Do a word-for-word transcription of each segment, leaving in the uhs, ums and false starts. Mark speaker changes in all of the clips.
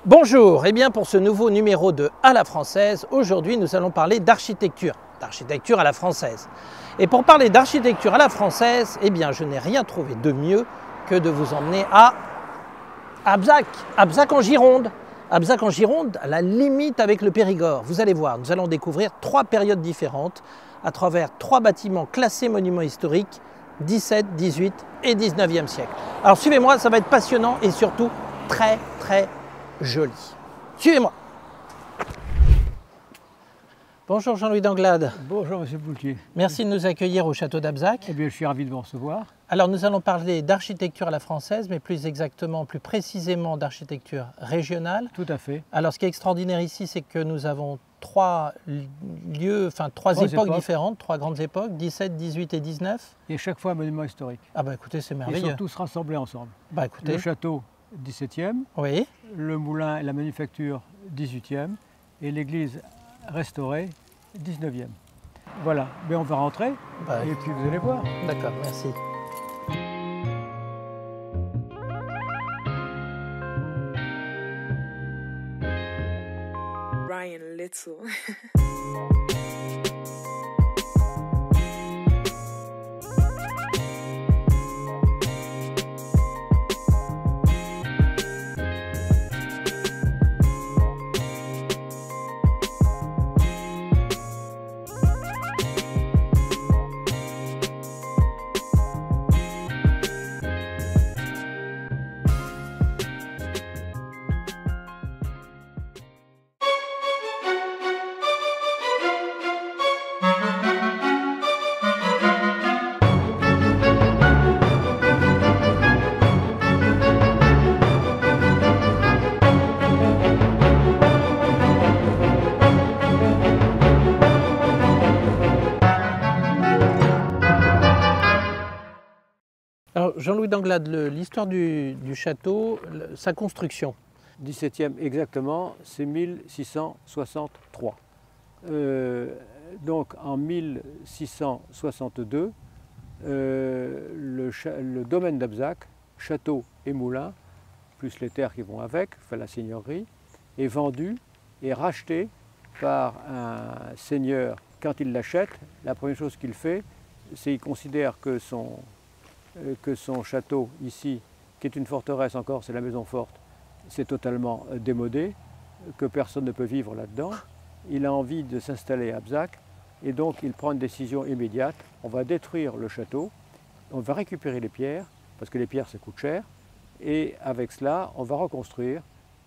Speaker 1: Bonjour, et bien pour ce nouveau numéro de À la française, aujourd'hui nous allons parler d'architecture, d'architecture à la française. Et pour parler d'architecture à la française, eh bien je n'ai rien trouvé de mieux que de vous emmener à Abzac, Abzac en Gironde. Abzac en Gironde, à la limite avec le Périgord. Vous allez voir, nous allons découvrir trois périodes différentes à travers trois bâtiments classés monuments historiques, dix-septième, dix-huitième et dix-neuvième siècle. Alors suivez-moi, ça va être passionnant et surtout très très joli. Suivez-moi. Bonjour Jean-Louis d'Anglade.
Speaker 2: Bonjour Monsieur Boultier.
Speaker 1: Merci de nous accueillir au château d'Abzac.
Speaker 2: Eh bien, je suis ravi de vous recevoir.
Speaker 1: Alors nous allons parler d'architecture à la française, mais plus exactement, plus précisément d'architecture régionale.
Speaker 2: Tout à fait.
Speaker 1: Alors ce qui est extraordinaire ici, c'est que nous avons trois lieux, enfin trois, trois époques, époques différentes, trois grandes époques, dix-sept, dix-huit et dix-neuf.
Speaker 2: Et chaque fois un monument historique.
Speaker 1: Ah bah écoutez, c'est merveilleux.
Speaker 2: Ils sont tous rassemblés ensemble.
Speaker 1: Bah écoutez.
Speaker 2: Le château, dix-septième.
Speaker 1: Oui.
Speaker 2: Le moulin et la manufacture, dix-huitième. Et l'église restaurée, dix-neuvième. Voilà, mais on va rentrer bah, et puis vous allez voir.
Speaker 1: D'accord, merci.
Speaker 3: Ryan Little.
Speaker 1: Alors Jean-Louis d'Anglade, l'histoire du, du château, le, sa construction.
Speaker 2: dix-septième exactement, c'est mille six cent soixante-trois. Euh, donc en mille six cent soixante-deux, euh, le, le domaine d'Abzac, château et moulin, plus les terres qui vont avec, enfin la seigneurie, est vendu et racheté par un seigneur. Quand il l'achète, la première chose qu'il fait, c'est qu'il considère que son, euh, que son château ici, qui est une forteresse encore, c'est la maison forte, c'est totalement démodé, que personne ne peut vivre là-dedans. Il a envie de s'installer à Abzac et donc il prend une décision immédiate. On va détruire le château, on va récupérer les pierres, parce que les pierres ça coûte cher, et avec cela on va reconstruire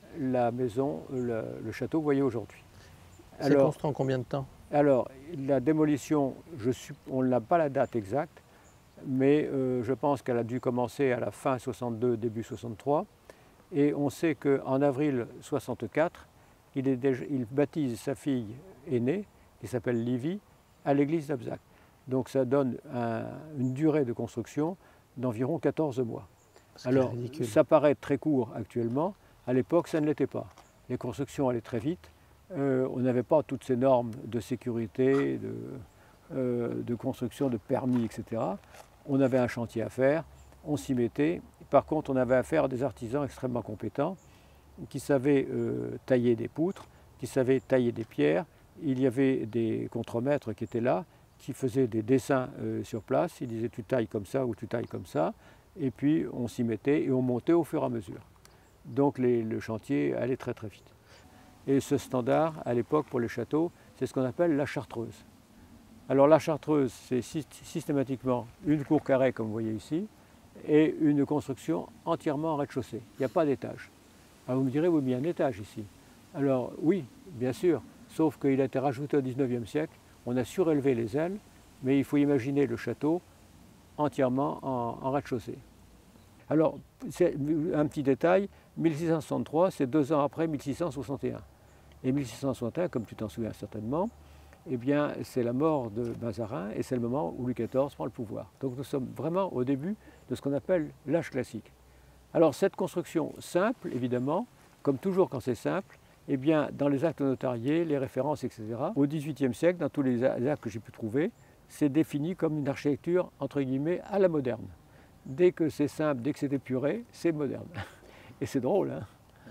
Speaker 2: la maison, le, le château que vous voyez aujourd'hui.
Speaker 1: C'est construit en combien de temps?
Speaker 2: Alors la démolition, je suis, on n'a pas la date exacte, mais euh, je pense qu'elle a dû commencer à la fin soixante-deux, début soixante-trois. Et on sait qu'en avril soixante-quatre, il, est déjà, il baptise sa fille aînée, qui s'appelle Livy, à l'église d'Abzac. Donc ça donne un, une durée de construction d'environ quatorze mois. Alors ça paraît très court actuellement, à l'époque ça ne l'était pas. Les constructions allaient très vite, euh, on n'avait pas toutes ces normes de sécurité, de, euh, de construction, de permis, et cetera. On avait un chantier à faire, on s'y mettait. Par contre, on avait affaire à des artisans extrêmement compétents qui savaient euh, tailler des poutres, qui savaient tailler des pierres. Il y avait des contremaîtres qui étaient là, qui faisaient des dessins euh, sur place. Ils disaient tu tailles comme ça ou tu tailles comme ça. Et puis on s'y mettait et on montait au fur et à mesure. Donc les, le chantier allait très très vite. Et ce standard, à l'époque pour les châteaux, c'est ce qu'on appelle la chartreuse. Alors la chartreuse, c'est systématiquement une cour carrée comme vous voyez ici, et une construction entièrement en rez-de-chaussée. Il n'y a pas d'étage. Alors vous me direz, oui, mais il y a un étage ici. Alors oui, bien sûr, sauf qu'il a été rajouté au dix-neuvième siècle, on a surélevé les ailes, mais il faut imaginer le château entièrement en, en rez-de-chaussée. Alors, c'est un petit détail, mille six cent soixante-trois, c'est deux ans après mille six cent soixante et un. Et mille six cent soixante et un, comme tu t'en souviens certainement, eh bien, c'est la mort de Mazarin et c'est le moment où Louis quatorze prend le pouvoir. Donc nous sommes vraiment au début de ce qu'on appelle l'âge classique. Alors cette construction simple, évidemment, comme toujours quand c'est simple, eh bien, dans les actes notariés, les références, et cetera, au dix-huitième siècle, dans tous les actes que j'ai pu trouver, c'est défini comme une architecture, entre guillemets, à la moderne. Dès que c'est simple, dès que c'est épuré, c'est moderne. Et c'est drôle, hein?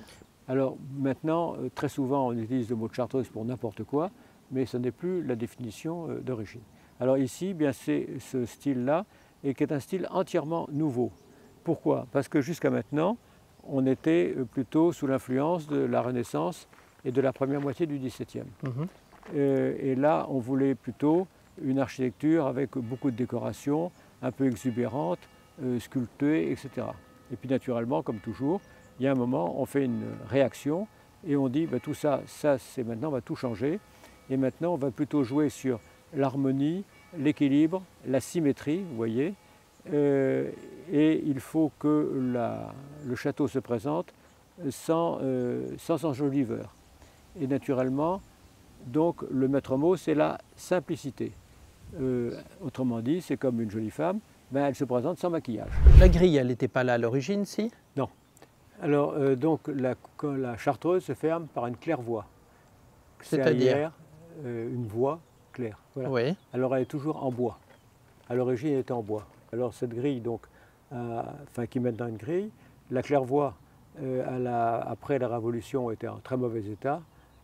Speaker 2: Alors maintenant, euh, très souvent, on utilise le mot de chartreuse pour n'importe quoi, mais ce n'est plus la définition euh, d'origine. Alors ici, bien c'est ce style-là, et qui est un style entièrement nouveau. Pourquoi? Parce que jusqu'à maintenant, on était plutôt sous l'influence de la Renaissance et de la première moitié du dix-septième.
Speaker 1: Mhm.
Speaker 2: Euh, et là, on voulait plutôt une architecture avec beaucoup de décorations, un peu exubérante, euh, sculptée, et cetera. Et puis naturellement, comme toujours, il y a un moment, on fait une réaction et on dit, ben, tout ça, ça c'est maintenant, on va tout changer. Et maintenant, on va plutôt jouer sur l'harmonie, l'équilibre, la symétrie, vous voyez. Euh, et il faut que la, le château se présente sans, euh, sans enjoliveur. Et naturellement, donc le maître mot, c'est la simplicité. Euh, autrement dit, c'est comme une jolie femme, ben, elle se présente sans maquillage.
Speaker 1: La grille, elle n'était pas là à l'origine, si?
Speaker 2: Non. Alors, euh, donc, la, la chartreuse se ferme par une claire-voie.
Speaker 1: C'est-à-dire
Speaker 2: euh, une voie claire. Voilà.
Speaker 1: Oui.
Speaker 2: Alors, elle est toujours en bois. À l'origine, elle était en bois. Alors, cette grille, donc, euh, enfin, qui est maintenant une grille, la claire-voie, euh, la, après la Révolution, était en très mauvais état.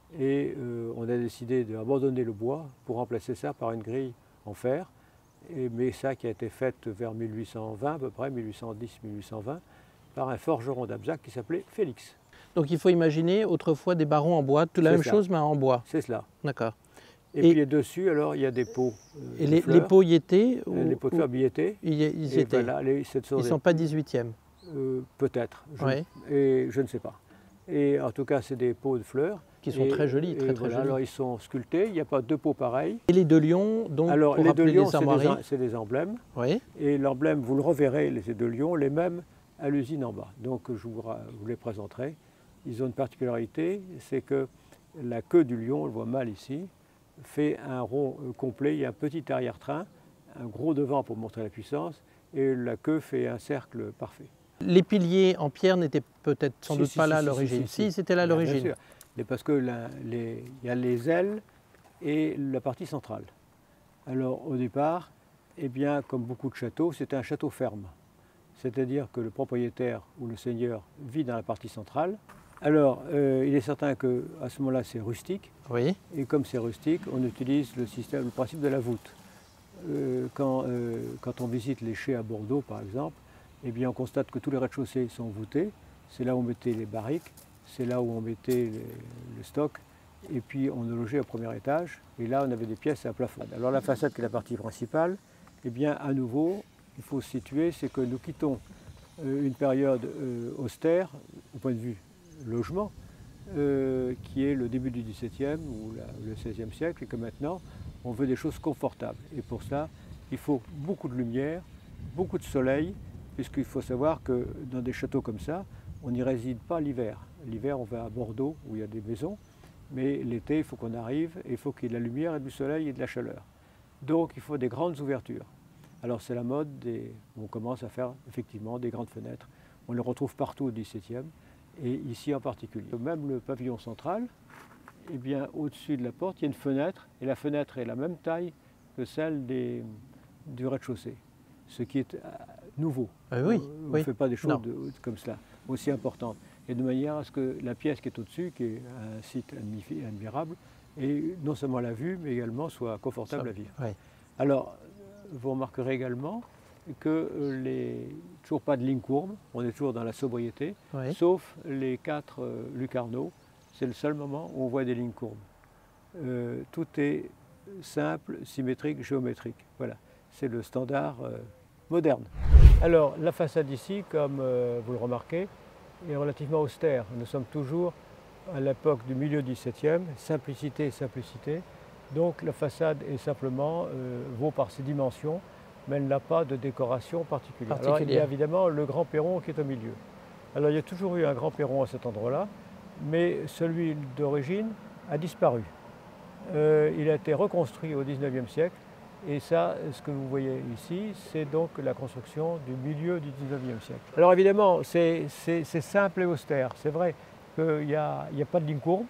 Speaker 2: Et euh, on a décidé d'abandonner le bois pour remplacer ça par une grille en fer. Et, mais ça qui a été fait vers mille huit cent vingt à peu près, mille huit cent dix mille huit cent vingt, par un forgeron d'Abzac qui s'appelait Félix.
Speaker 1: Donc il faut imaginer autrefois des barreaux en bois, tout la même
Speaker 2: ça.
Speaker 1: chose mais en bois.
Speaker 2: C'est cela.
Speaker 1: D'accord.
Speaker 2: Et, et puis dessus, alors, il y a des pots. Euh,
Speaker 1: et
Speaker 2: de
Speaker 1: les,
Speaker 2: fleurs.
Speaker 1: les pots y étaient ou,
Speaker 2: Les pots de fleurs y étaient.
Speaker 1: Ils, ils étaient.
Speaker 2: Voilà, les,
Speaker 1: ils ne sont pas dix-huitième.
Speaker 2: Euh, Peut-être.
Speaker 1: Oui.
Speaker 2: Et je ne sais pas. Et en tout cas, c'est des pots de fleurs.
Speaker 1: Qui sont
Speaker 2: et,
Speaker 1: très jolis, très
Speaker 2: et
Speaker 1: très
Speaker 2: voilà,
Speaker 1: jolis.
Speaker 2: Alors ils sont sculptés, il n'y a pas deux pots pareils.
Speaker 1: Et les deux lions, donc
Speaker 2: alors,
Speaker 1: pour
Speaker 2: les
Speaker 1: rappeler
Speaker 2: deux lions,
Speaker 1: les armoiries.
Speaker 2: c'est des, des emblèmes.
Speaker 1: Oui.
Speaker 2: Et l'emblème, vous le reverrez, les deux lions, les mêmes à l'usine en bas. Donc je vous, vous les présenterai. Ils ont une particularité, c'est que la queue du lion, on le voit mal ici, fait un rond complet. Il y a un petit arrière-train, un gros devant pour montrer la puissance, et la queue fait un cercle parfait.
Speaker 1: Les piliers en pierre n'étaient peut-être sans
Speaker 2: si,
Speaker 1: doute
Speaker 2: si,
Speaker 1: pas
Speaker 2: si,
Speaker 1: là à
Speaker 2: si,
Speaker 1: l'origine.
Speaker 2: Si, si,
Speaker 1: si c'était là à l'origine.
Speaker 2: Mais parce que la, les, il y a les ailes et la partie centrale. Alors au départ, eh bien, comme beaucoup de châteaux, c'était un château ferme. C'est-à-dire que le propriétaire ou le seigneur vit dans la partie centrale. Alors euh, il est certain qu'à ce moment-là c'est rustique.
Speaker 1: Oui.
Speaker 2: Et comme c'est rustique, on utilise le, système, le principe de la voûte. Euh, quand, euh, quand on visite les chais à Bordeaux par exemple, eh bien, on constate que tous les rez-de-chaussée sont voûtés. C'est là où on mettait les barriques, c'est là où on mettait les, le stock. Et puis on a logé au premier étage. Et là, on avait des pièces à plafond. Alors la façade qui est la partie principale, eh bien, à nouveau, il faut se situer, c'est que nous quittons euh, une période euh, austère, au point de vue logement, euh, qui est le début du dix-septième ou la, le seizième siècle, et que maintenant, on veut des choses confortables. Et pour ça, il faut beaucoup de lumière, beaucoup de soleil, puisqu'il faut savoir que dans des châteaux comme ça, on n'y réside pas l'hiver. L'hiver, on va à Bordeaux, où il y a des maisons, mais l'été, il faut qu'on arrive, et il faut qu'il y ait de la lumière et du soleil et de la chaleur. Donc, il faut des grandes ouvertures. Alors, c'est la mode, des... on commence à faire effectivement des grandes fenêtres. On les retrouve partout au dix-septième, et ici en particulier. Même le pavillon central, eh bien, au-dessus de la porte, il y a une fenêtre, et la fenêtre est la même taille que celle des... du rez-de-chaussée, ce qui est nouveau.
Speaker 1: Euh, oui,
Speaker 2: on ne
Speaker 1: oui.
Speaker 2: fait pas des choses de, comme cela, aussi importantes. Et de manière à ce que la pièce qui est au-dessus, qui est un site admirable, et non seulement la vue, mais également soit confortable
Speaker 1: Ça,
Speaker 2: à vivre.
Speaker 1: Oui.
Speaker 2: Alors, vous remarquerez également que les toujours pas de ligne courbe, on est toujours dans la sobriété,
Speaker 1: Oui.
Speaker 2: sauf les quatre euh, lucarneaux. C'est le seul moment où on voit des lignes courbes. Euh, tout est simple, symétrique, géométrique. Voilà, c'est le standard euh, moderne. Alors, la façade ici, comme euh, vous le remarquez, est relativement austère. Nous sommes toujours à l'époque du milieu dix-septième, simplicité, simplicité. Donc la façade est simplement, euh, vaut par ses dimensions, mais elle n'a pas de décoration particulière.
Speaker 1: particulière.
Speaker 2: Alors, il y a évidemment le grand perron qui est au milieu. Alors il y a toujours eu un grand perron à cet endroit-là, mais celui d'origine a disparu. Euh, il a été reconstruit au dix-neuvième siècle, et ça, ce que vous voyez ici, c'est donc la construction du milieu du dix-neuvième siècle. Alors évidemment, c'est simple et austère. C'est vrai qu'il n'y a, a pas de ligne courbe.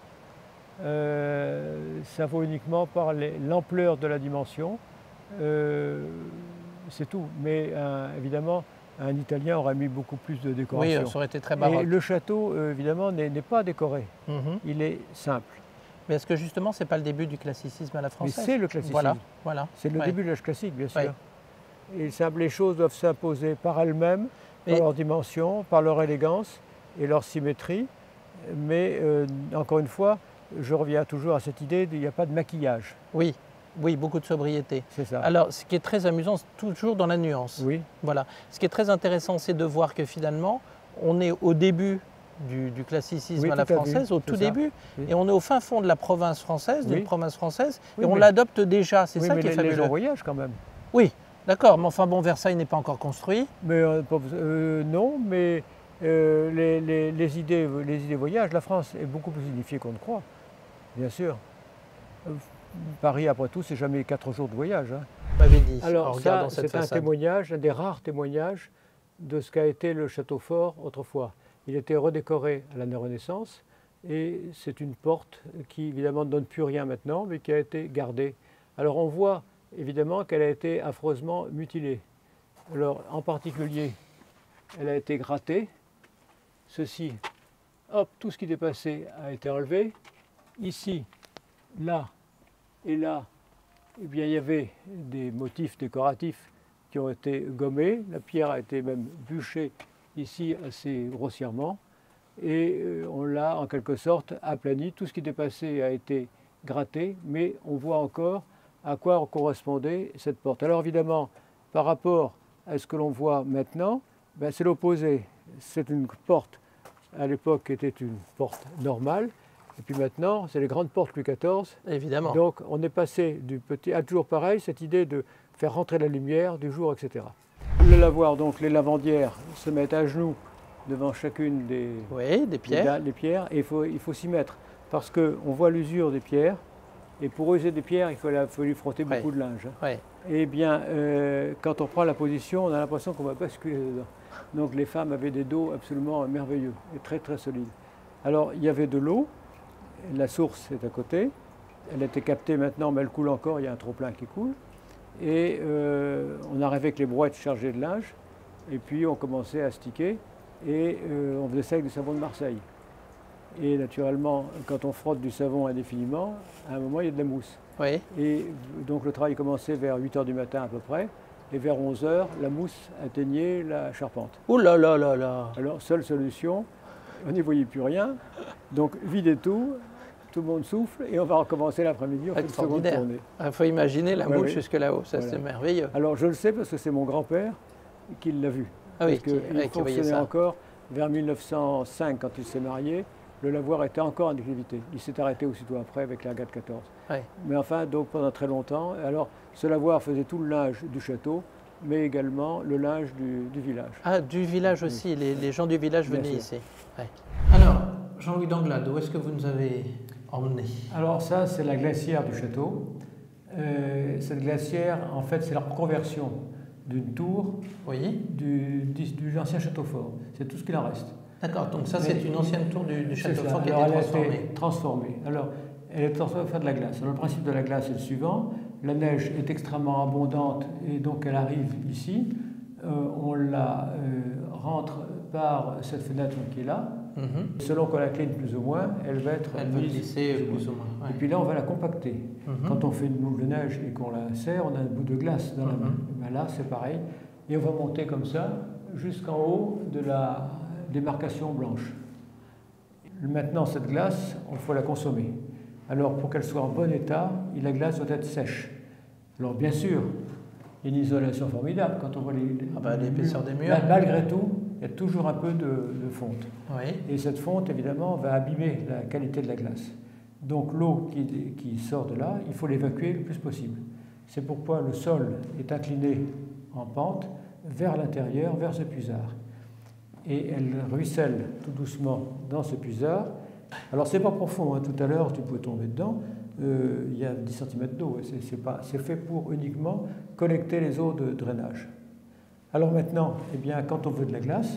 Speaker 2: Euh, ça vaut uniquement par l'ampleur de la dimension. Euh, c'est tout. Mais euh, évidemment, un Italien aurait mis beaucoup plus de décoration.
Speaker 1: Oui, ça aurait été très baroque.
Speaker 2: Et le château, euh, évidemment, n'est pas décoré.
Speaker 1: Mm-hmm.
Speaker 2: Il est simple.
Speaker 1: Mais est-ce que justement, ce n'est pas le début du classicisme à la française?
Speaker 2: Mais c'est le classicisme.
Speaker 1: Voilà, voilà.
Speaker 2: C'est le
Speaker 1: ouais.
Speaker 2: début de l'âge classique, bien sûr.
Speaker 1: Ouais.
Speaker 2: Et simple, les choses doivent s'imposer par elles-mêmes, par
Speaker 1: Mais...
Speaker 2: leur dimension, par leur élégance et leur symétrie. Mais euh, encore une fois, je reviens toujours à cette idée qu'il n'y a pas de maquillage.
Speaker 1: Oui, oui, beaucoup de sobriété.
Speaker 2: C'est ça.
Speaker 1: Alors, ce qui est très amusant, c'est toujours dans la nuance.
Speaker 2: Oui.
Speaker 1: Voilà. Ce qui est très intéressant, c'est de voir que finalement, on est au début du, du classicisme
Speaker 2: oui,
Speaker 1: à la française, au tout
Speaker 2: ça.
Speaker 1: début,
Speaker 2: oui.
Speaker 1: et on est au fin fond de la province française, d'une
Speaker 2: oui.
Speaker 1: province française,
Speaker 2: oui,
Speaker 1: et on
Speaker 2: mais...
Speaker 1: l'adopte déjà. C'est
Speaker 2: oui,
Speaker 1: ça
Speaker 2: mais
Speaker 1: qui est
Speaker 2: les,
Speaker 1: fabuleux.
Speaker 2: Les gens voyagent quand même.
Speaker 1: Oui, d'accord, mais enfin bon, Versailles n'est pas encore construit.
Speaker 2: Mais euh, euh, non, mais euh, les, les, les, idées, les idées voyagent. La France est beaucoup plus unifiée qu'on ne croit, bien sûr. Euh, Paris, après tout, c'est jamais quatre jours de voyage. Hein.
Speaker 1: M'avait dit.
Speaker 2: Alors ça, c'est un témoignage, un des rares témoignages de ce qu'a été le château fort autrefois. Il était redécoré à la Renaissance et c'est une porte qui évidemment ne donne plus rien maintenant, mais qui a été gardée. Alors on voit évidemment qu'elle a été affreusement mutilée. Alors en particulier, elle a été grattée. Ceci, hop, tout ce qui dépassait a été enlevé. Ici, là et là, eh bien, il y avait des motifs décoratifs qui ont été gommés. La pierre a été même bûchée ici assez grossièrement. Et on l'a en quelque sorte aplani. Tout ce qui dépassait a été gratté, mais on voit encore à quoi correspondait cette porte. Alors évidemment, par rapport à ce que l'on voit maintenant, ben c'est l'opposé. C'est une porte, à l'époque, qui était une porte normale. Et puis maintenant, c'est les grandes portes Louis quatorze.
Speaker 1: Évidemment.
Speaker 2: Donc on est passé du petit à toujours pareil, cette idée de faire rentrer la lumière, du jour, et cetera. Le lavoir, donc les lavandières se mettent à genoux devant chacune des,
Speaker 1: oui, des pierres.
Speaker 2: Des, des pierres et il faut, il faut s'y mettre parce qu'on voit l'usure des pierres et pour user des pierres, il faut, la, faut lui frotter beaucoup
Speaker 1: oui.
Speaker 2: de linge.
Speaker 1: Oui.
Speaker 2: Et bien, euh, quand on prend la position, on a l'impression qu'on va basculer dedans. Donc les femmes avaient des dos absolument merveilleux et très très solides. Alors il y avait de l'eau. La source est à côté, elle a été captée maintenant, mais elle coule encore, il y a un trop-plein qui coule. Et euh, on arrivait avec les brouettes chargées de linge, et puis on commençait à sticker, et euh, on faisait ça avec du savon de Marseille. Et naturellement, quand on frotte du savon indéfiniment, à un moment, il y a de la mousse.
Speaker 1: Oui.
Speaker 2: Et donc le travail commençait vers huit heures du matin à peu près, et vers onze heures, la mousse atteignait la charpente.
Speaker 1: Ouh là là là là.
Speaker 2: Alors, seule solution, on n'y voyait plus rien, donc videz tout, tout le monde souffle et on va recommencer l'après-midi, on fait une seconde tournée.
Speaker 1: Il faut imaginer la
Speaker 2: ouais,
Speaker 1: mouche
Speaker 2: oui.
Speaker 1: jusque là-haut, ça voilà. C'est merveilleux.
Speaker 2: Alors je le sais parce que c'est mon grand-père qui l'a vu.
Speaker 1: Ah oui,
Speaker 2: parce qu'il
Speaker 1: ouais,
Speaker 2: fonctionnait encore vers mille neuf cent cinq quand il s'est marié, le lavoir était encore en activité. Il s'est arrêté aussitôt après avec la Gade quatorze.
Speaker 1: Ouais.
Speaker 2: Mais enfin, donc pendant très longtemps, alors ce lavoir faisait tout le linge du château, mais également le linge du, du village.
Speaker 1: Ah, du village aussi, oui. les, les gens du village
Speaker 2: Bien
Speaker 1: venaient
Speaker 2: sûr.
Speaker 1: ici. Ouais. Alors, Jean-Louis d'Anglade, où est-ce que vous nous avez emmenés?
Speaker 2: Alors ça, c'est la glacière du château. Euh, cette glacière, en fait, c'est la reconversion d'une tour
Speaker 1: oui.
Speaker 2: du, du, du ancien château fort. C'est tout ce qu'il en reste.
Speaker 1: D'accord, donc ça, c'est une ancienne tour du, du château fort qui
Speaker 2: Alors,
Speaker 1: a été
Speaker 2: elle
Speaker 1: transformée.
Speaker 2: A été transformée. Alors, elle est transformée pour faire de la glace. Alors, le principe de la glace est le suivant. La neige est extrêmement abondante et donc elle arrive ici. Euh, on la euh, rentre par cette fenêtre qui est là. Mm-hmm. Selon qu'on la clean plus ou moins, elle va être
Speaker 1: elle va glisser plus, plus ou moins.
Speaker 2: Ouais. Et puis là, on va la compacter. Mm-hmm. Quand on fait une boule de neige et qu'on la serre, on a un bout de glace dans mm-hmm. la main. Et bien là, c'est pareil. Et on va monter comme ça jusqu'en haut de la démarcation blanche. Maintenant, cette glace, il faut la consommer. Alors, pour qu'elle soit en bon état, la glace doit être sèche. Alors, bien sûr, il y a une isolation formidable quand on voit les,
Speaker 1: ah bah, l'épaisseur des murs.
Speaker 2: Là, malgré tout, il y a toujours un peu de, de fonte.
Speaker 1: Oui.
Speaker 2: Et cette fonte, évidemment, va abîmer la qualité de la glace. Donc, l'eau qui, qui sort de là, il faut l'évacuer le plus possible. C'est pourquoi le sol est incliné en pente vers l'intérieur, vers ce puisard. Et elle ruisselle tout doucement dans ce puisard. Alors, c'est pas profond, hein. Tout à l'heure, tu peux tomber dedans. Euh, il y a dix centimètres d'eau. C'est fait pour uniquement collecter les eaux de drainage. Alors maintenant, eh bien, quand on veut de la glace,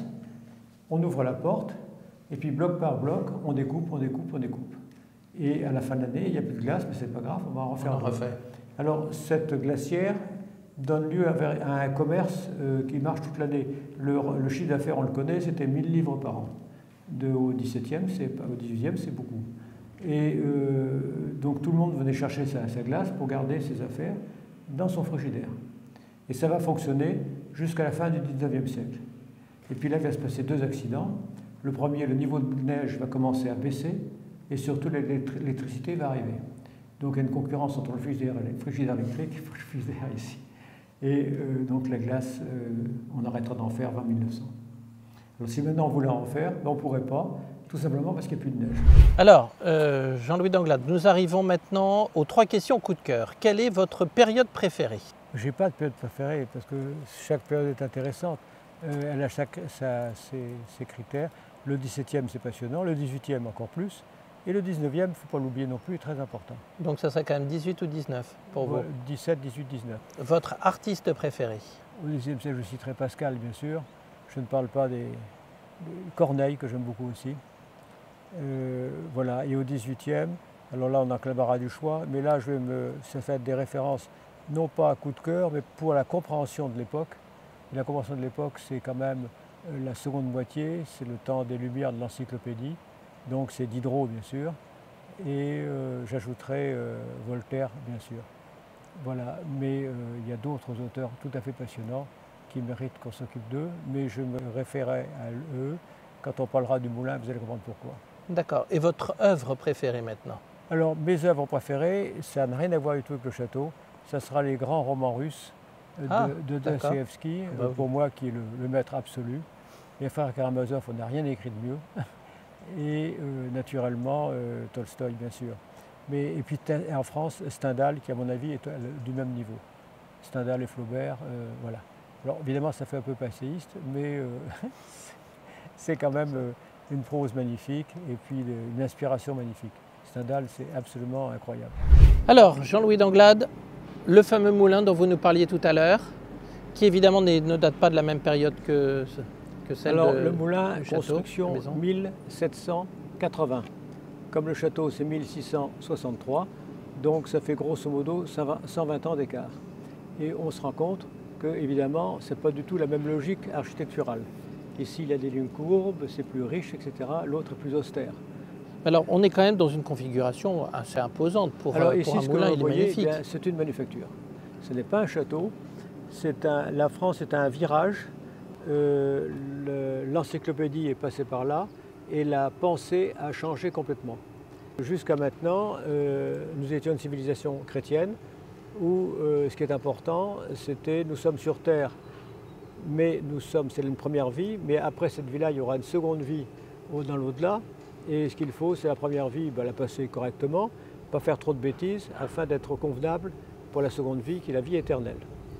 Speaker 2: on ouvre la porte, et puis bloc par bloc, on découpe, on découpe, on découpe. Et à la fin de l'année, il n'y a plus de glace, mais ce n'est pas grave, on va en refaire
Speaker 1: on
Speaker 2: un
Speaker 1: refait.
Speaker 2: Alors, cette glacière donne lieu à un commerce euh, qui marche toute l'année. Le, le chiffre d'affaires, on le connaît, c'était mille livres par an. De, au dix-septième, au dix-huitième, c'est beaucoup. Et euh, donc tout le monde venait chercher sa, sa glace pour garder ses affaires dans son frigidaire. Et ça va fonctionner jusqu'à la fin du dix-neuvième siècle. Et puis là, il va se passer deux accidents. Le premier, le niveau de neige va commencer à baisser et surtout l'électricité va arriver. Donc il y a une concurrence entre le frigidaire, le frigidaire électrique et le frigidaire ici. Et euh, donc la glace, euh, on arrêtera d'en faire vers mille neuf cents. Alors si maintenant on voulait en faire, ben, on ne pourrait pas, tout simplement parce qu'il n'y a plus de neige.
Speaker 1: Alors, euh, Jean-Louis d'Anglade, nous arrivons maintenant aux trois questions coup de cœur. Quelle est votre période préférée?
Speaker 2: Je n'ai pas de période préférée parce que chaque période est intéressante. Euh, elle a chaque, sa, ses, ses critères. Le dix-septième, c'est passionnant, le dix-huitième encore plus. Et le dix-neuvième, il ne faut pas l'oublier non plus, est très important.
Speaker 1: Donc ça serait quand même dix-huit ou dix-neuf pour vous?
Speaker 2: dix-sept, dix-huit, dix-neuf.
Speaker 1: Votre artiste préféré?
Speaker 2: Au dix-neuvième siècle, je citerai Pascal, bien sûr. Je ne parle pas des, des Corneille, que j'aime beaucoup aussi. Euh, voilà. Et au dix-huitième, alors là, on a que l'embarras du choix, mais là, je vais me, ça fait des références, non pas à coup de cœur, mais pour la compréhension de l'époque. La compréhension de l'époque, c'est quand même la seconde moitié, c'est le temps des Lumières de l'encyclopédie. Donc c'est Diderot, bien sûr, et euh, j'ajouterai euh, Voltaire, bien sûr. Voilà, mais euh, il y a d'autres auteurs tout à fait passionnants qui méritent qu'on s'occupe d'eux, mais je me référerai à eux. Quand on parlera du Moulin, vous allez comprendre pourquoi.
Speaker 1: D'accord. Et votre œuvre préférée maintenant?
Speaker 2: Alors, mes œuvres préférées, ça n'a rien à voir du tout avec le château. Ça sera les grands romans russes de,
Speaker 1: ah,
Speaker 2: de Dostoïevski,
Speaker 1: bah,
Speaker 2: pour oui. moi qui est le, le maître absolu. Les frères Karamazov, on n'a rien écrit de mieux. Et euh, naturellement euh, Tolstoï, bien sûr. Mais, et puis en France, Stendhal, qui à mon avis est du même niveau. Stendhal et Flaubert, euh, voilà. Alors évidemment, ça fait un peu passéiste, mais euh, c'est quand même euh, une prose magnifique et puis une inspiration magnifique. Stendhal, c'est absolument incroyable.
Speaker 1: Alors, Jean-Louis d'Anglade, le fameux moulin dont vous nous parliez tout à l'heure, qui évidemment ne date pas de la même période que... Que celle
Speaker 2: Alors
Speaker 1: de,
Speaker 2: le moulin,
Speaker 1: château,
Speaker 2: construction mille sept cent quatre-vingts. Comme le château, c'est mille six cent soixante-trois, donc ça fait grosso modo cent vingt ans d'écart. Et on se rend compte que, évidemment, ce n'est pas du tout la même logique architecturale. Ici, il y a des lignes courbes, c'est plus riche, et cetera. L'autre est plus austère.
Speaker 1: Alors, on est quand même dans une configuration assez imposante pour,
Speaker 2: Alors,
Speaker 1: pour
Speaker 2: ici,
Speaker 1: un moulin, il est
Speaker 2: voyez,
Speaker 1: magnifique.
Speaker 2: C'est une manufacture. Ce n'est pas un château. Un, la France est un virage. Euh, L'encyclopédie est passée par là et la pensée a changé complètement. Jusqu'à maintenant, euh, nous étions une civilisation chrétienne où euh, ce qui est important, c'était nous sommes sur Terre, mais nous sommes, c'est une première vie, mais après cette vie-là, il y aura une seconde vie dans l'au-delà. Et ce qu'il faut, c'est la première vie, ben, la passer correctement, pas faire trop de bêtises, afin d'être convenable pour la seconde vie, qui est la vie éternelle.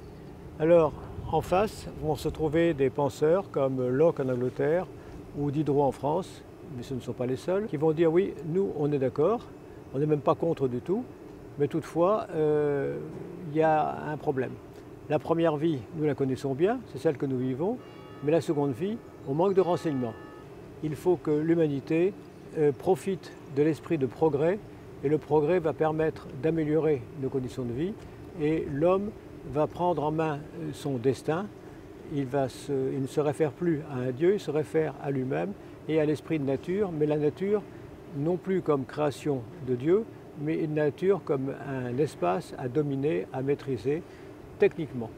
Speaker 2: Alors, en face vont se trouver des penseurs comme Locke en Angleterre ou Diderot en France, mais ce ne sont pas les seuls, qui vont dire oui, nous on est d'accord, on n'est même pas contre du tout, mais toutefois euh, il y a un problème. La première vie, nous la connaissons bien, c'est celle que nous vivons, mais la seconde vie, on manque de renseignements. Il faut que l'humanité euh, profite de l'esprit de progrès, et le progrès va permettre d'améliorer nos conditions de vie, et l'homme va prendre en main son destin, il, va se, il ne se réfère plus à un Dieu, il se réfère à lui-même et à l'esprit de nature, mais la nature non plus comme création de Dieu, mais une nature comme un espace à dominer, à maîtriser techniquement.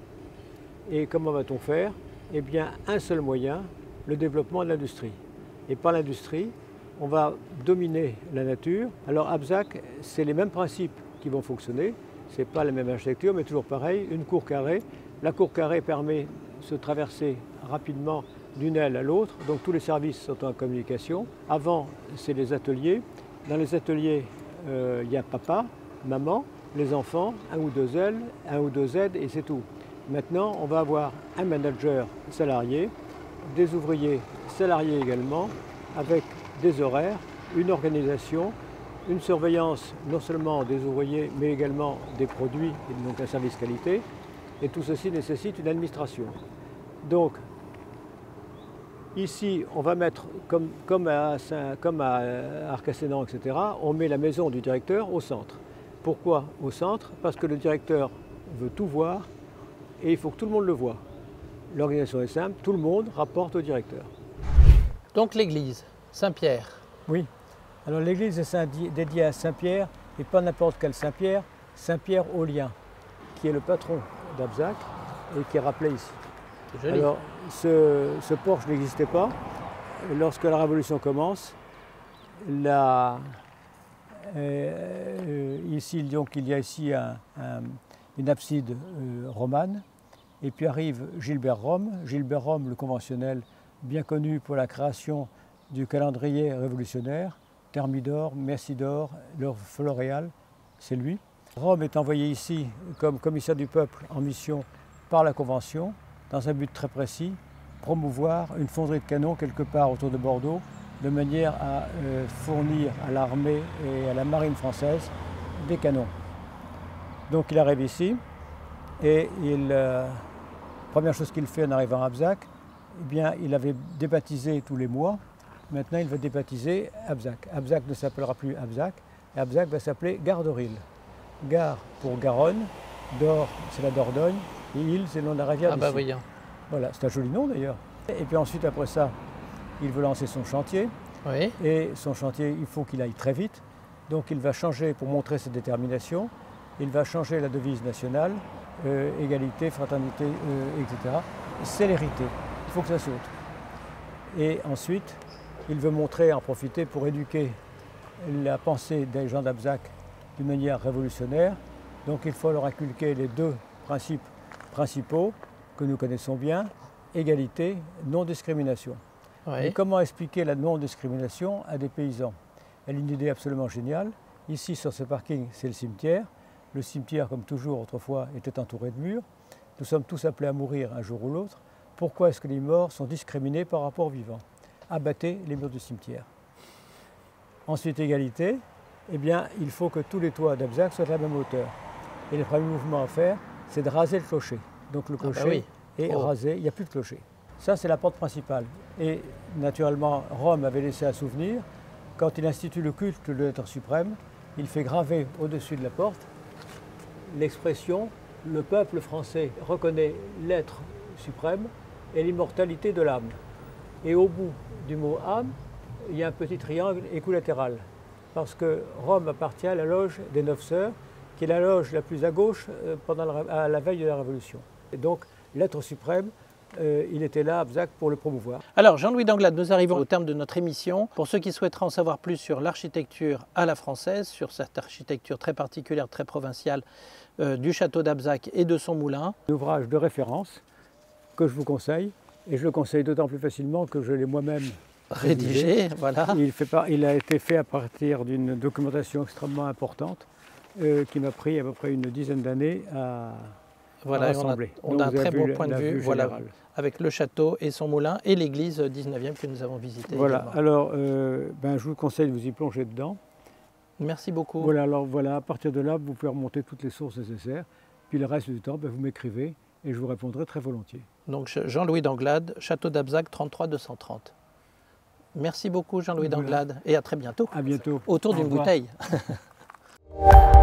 Speaker 2: Et comment va-t-on faire? Eh bien, un seul moyen, le développement de l'industrie. Et par l'industrie, on va dominer la nature. Alors Abzac, c'est les mêmes principes qui vont fonctionner. Ce n'est pas la même architecture, mais toujours pareil, une cour carrée. La cour carrée permet de se traverser rapidement d'une aile à l'autre, donc tous les services sont en communication. Avant, c'est les ateliers. Dans les ateliers, euh, il y a papa, maman, les enfants, un ou deux ailes, un ou deux aides, et c'est tout. Maintenant, on va avoir un manager salarié, des ouvriers salariés également, avec des horaires, une organisation, une surveillance non seulement des ouvriers, mais également des produits, et donc un service qualité. Et tout ceci nécessite une administration. Donc, ici, on va mettre, comme, comme à, comme à Arcassénan, et cetera, on met la maison du directeur au centre. Pourquoi au centre? Parce que le directeur veut tout voir, et il faut que tout le monde le voie. L'organisation est simple, tout le monde rapporte au directeur.
Speaker 1: Donc l'église, Saint-Pierre.
Speaker 2: Oui. Alors l'église est dédiée à Saint-Pierre, et pas n'importe quel Saint-Pierre, Saint-Pierre Aulien, qui est le patron d'Abzac et qui est rappelé ici.
Speaker 1: Joli.
Speaker 2: Alors ce, ce porche n'existait pas. Lorsque la Révolution commence, la, euh, ici, donc, il y a ici un, un, une abside euh, romane, et puis arrive Gilbert Rome. Gilbert Rome, le conventionnel, bien connu pour la création du calendrier révolutionnaire, Thermidor, Mercidor, l'heure floréale, c'est lui. Rome est envoyé ici comme commissaire du peuple en mission par la Convention, dans un but très précis, promouvoir une fonderie de canons quelque part autour de Bordeaux, de manière à euh, fournir à l'armée et à la marine française des canons. Donc il arrive ici, et il, euh, première chose qu'il fait en arrivant à Abzac, eh bien, il avait débaptisé tous les mois. Maintenant, il va débaptiser Abzac. Abzac ne s'appellera plus Abzac, et Abzac va s'appeler Gare-d'Orille. Gare pour Garonne, Dor, c'est la Dordogne, et Île, c'est le nom de la rivière.
Speaker 1: Ah bah voyons.
Speaker 2: Voilà, c'est un joli nom d'ailleurs. Et puis ensuite, après ça, il veut lancer son chantier.
Speaker 1: Oui.
Speaker 2: Et son chantier, il faut qu'il aille très vite. Donc il va changer, pour montrer sa détermination, il va changer la devise nationale, euh, égalité, fraternité, euh, et cetera. Célérité, il faut que ça saute. Et ensuite, il veut montrer, en profiter pour éduquer la pensée des gens d'Abzac d'une manière révolutionnaire. Donc il faut leur inculquer les deux principes principaux que nous connaissons bien, égalité, non-discrimination.
Speaker 1: Oui.
Speaker 2: Mais comment expliquer la non-discrimination à des paysans? Elle a une idée absolument géniale. Ici, sur ce parking, c'est le cimetière. Le cimetière, comme toujours autrefois, était entouré de murs. Nous sommes tous appelés à mourir un jour ou l'autre. Pourquoi est-ce que les morts sont discriminés par rapport aux vivants? Abattez les murs du cimetière. Ensuite, égalité. Eh bien, il faut que tous les toits d'Abzac soient de la même hauteur. Et le premier mouvement à faire, c'est de raser le clocher. Donc le clocher
Speaker 1: ah bah oui.
Speaker 2: est
Speaker 1: oh.
Speaker 2: rasé, il n'y a plus de clocher. Ça, c'est la porte principale. Et naturellement, Rome avait laissé un souvenir. Quand il institue le culte de l'être suprême, il fait graver au-dessus de la porte l'expression « Le peuple français reconnaît l'être suprême et l'immortalité de l'âme ». Et au bout du mot « âme », il y a un petit triangle équilatéral. Parce que Rome appartient à la loge des Neuf Sœurs, qui est la loge la plus à gauche pendant la, à la veille de la Révolution. Et donc, l'être suprême, euh, il était là à Abzac pour le promouvoir.
Speaker 1: Alors, Jean-Louis d'Anglade, nous arrivons au terme de notre émission. Pour ceux qui souhaiteraient en savoir plus sur l'architecture à la française, sur cette architecture très particulière, très provinciale euh, du château d'Abzac et de son moulin.
Speaker 2: Un ouvrage de référence que je vous conseille, et je le conseille d'autant plus facilement que je l'ai moi-même
Speaker 1: rédigé. rédigé voilà.
Speaker 2: il, fait par, il a été fait à partir d'une documentation extrêmement importante euh, qui m'a pris à peu près une dizaine d'années à
Speaker 1: Voilà, on a, on a un très beau point de vue, voilà, avec le château et son moulin et l'église dix-neuvième que nous avons visitée.
Speaker 2: Voilà,
Speaker 1: également.
Speaker 2: alors euh, ben, je vous conseille de vous y plonger dedans.
Speaker 1: Merci beaucoup.
Speaker 2: Voilà, alors voilà, à partir de là, vous pouvez remonter toutes les sources nécessaires. Puis le reste du temps, ben, vous m'écrivez et je vous répondrai très volontiers.
Speaker 1: Donc Jean-Louis d'Anglade, château d'Abzac trente-trois deux cent trente. Merci beaucoup Jean-Louis voilà. d'Anglade et à très bientôt.
Speaker 2: À bientôt.
Speaker 1: Autour d'une bouteille.